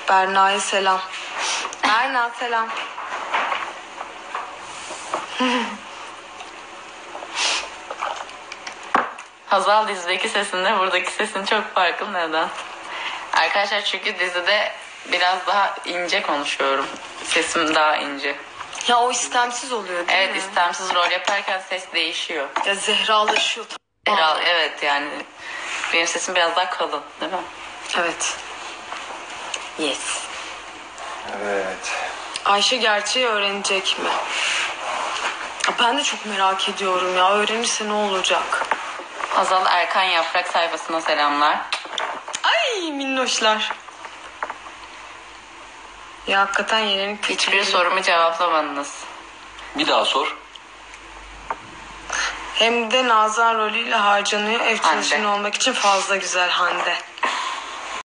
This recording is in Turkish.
Berna'ya selam. Berna selam. Hazal dizideki sesinle buradaki sesin çok farklı. Neden? Arkadaşlar çünkü dizide biraz daha ince konuşuyorum. Sesim daha ince. Ya o istemsiz oluyor değil mi? Evet, istemsiz rol yaparken ses değişiyor. Ya Zehralaşıyor. Evet yani benim sesim biraz daha kalın değil mi? Evet. Yes. Evet. Ayşe gerçeği öğrenecek mi? Ben de çok merak ediyorum ya. Öğrenirse ne olacak? Hazal Erkan Yaprak sayfasına selamlar. Ay minnoşlar. Ya hakikaten Yeren'in Hiçbir sorumu cevaplamadınız. Bir daha sor. Hem de Nazan rolüyle harcanıyor. Ev Hande. çalışanı olmak için fazla güzel Hande.